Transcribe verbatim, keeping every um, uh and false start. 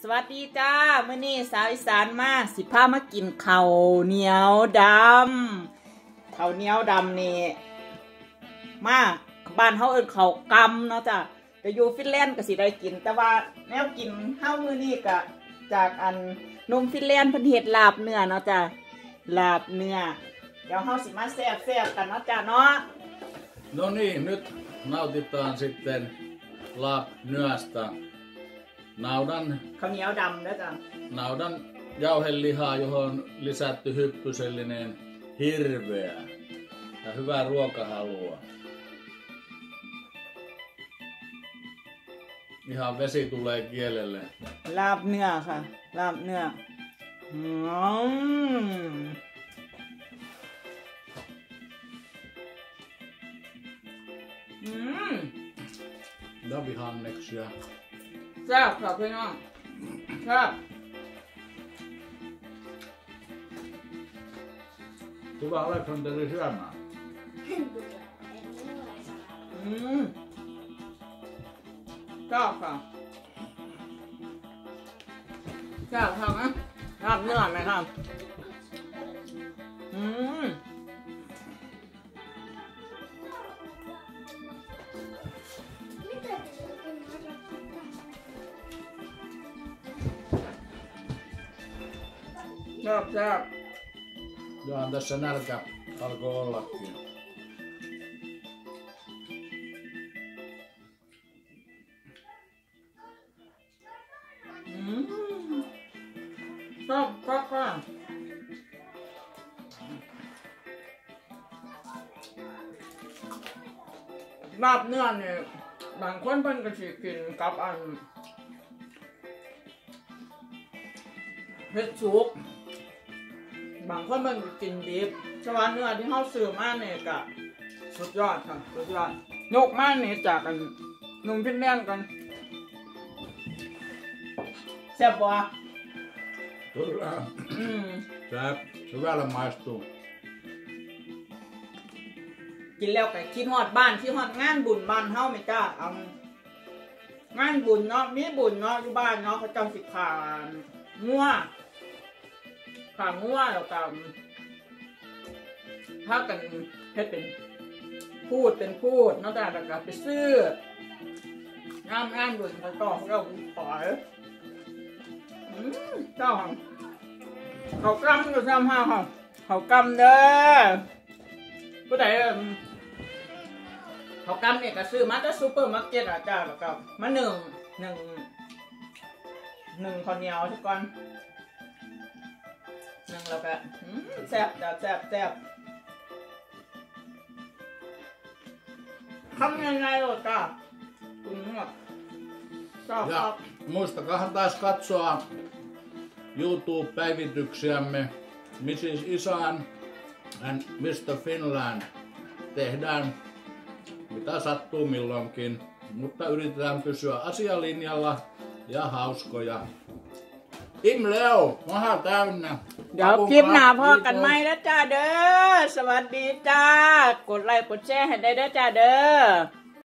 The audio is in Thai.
วัสดีจ้ามื้อนี้สาวอีสานมาสิพามากินข้าวเหนียวดำข้าวเหนียวดำนี่มาบ้านเฮาเอิ้นข้าวกำเนาะจ้ะแต่อยู่ฟินแลนด์ก็สิได้กินแต่ว่าแนวกินเฮามื้อนี้ก็จากอันนมฟินแลนด์เพิ่นเฮ็ดลาบเนื้อเนาะจ้ะลาบเนื้อเดี๋ยวเฮาสิมาแซ่บๆกันเนาะจ้ะเนาะ No niin, nyt nautitaan sitten labnyöstä. Naudan, ข้าวเหนียวดำเด้อจ้ะ naudan jauhelihaa, johon lisätty hyppysellinen hirveä ja hyvää ruokahalua. Ihan vesi tulee kielelle. ลาบเนื้อค่ะลาบเนื้ออืมอืม Davihanneksia. แซ่บค่ะพี่น้องแซ่บ Hyvä Aleksanteri syömään. อืมแซ่บค่ะแซ่บค่ะนะลาบเนื้อไหมครับอืมแซ่บแซ่บ Johan tässä nälkä alkoi ollakin. อืมชอบชอบค่ะลาบเนื้อเนี่ยบางคนเพิ่นก็สิกินกับอันเผ็ดสุกบางคนเพิ่นก็กินดิบแต่ว่าเนื้อที่เฮาซื้อมาเนี่ยก็สุดยอดค่ะสุดยอดยกมาเนี่ยจากกันหนุ่มฟินแลนด์กันแซ่บบ่ Kyllä. อืม Se hyvällä maistuu. กินแล้วก็คิดฮอดบ้านคิดฮอดงานบุญบ้านเฮาไหมจ้าเอางานบุญเนาะมีบุญเนาะอยู่บ้านเนาะเขาเจ้าสิขางัวขางัวแล้วก็ถ้ากันเฮ็ดเป็นพูดเป็นพูดเนาะจ้าแล้วก็ไปซื้องานงานบุญเขาก็เขาก็ขายอืมเจ้าเขากำก็ซ้ำห้าเขาเขากำเด้อผู้ใดเขากำเนี่ยก็ซื้อมาจากซูเปอร์มาร์เก็ตอ่ะจ้าแล้วก็มาหนึ่งหนึ่งหนึ่งข้าวเหนียวทุกคนหนึ่งแล้วก็แซ่บจ้าแซ่บแซ่บทำยังไงล่ะจ้าคุณแบบชอบชอบ Ja muistakahan taas katsoa YouTube-päivityksiämme missis Isan and mister Finland. Tehdään mitä sattuu milloinkin, mutta yritetään pysyä asialinjalla ja hauskoja. Im Leo, maha täynnä. เดี๋ยวคลิปหน้าพ่อกันไหมนะจ้าเด้อสวัสดีจ้ากดไลค์กดแชร์ให้ได้เด้อจ้าเด้อ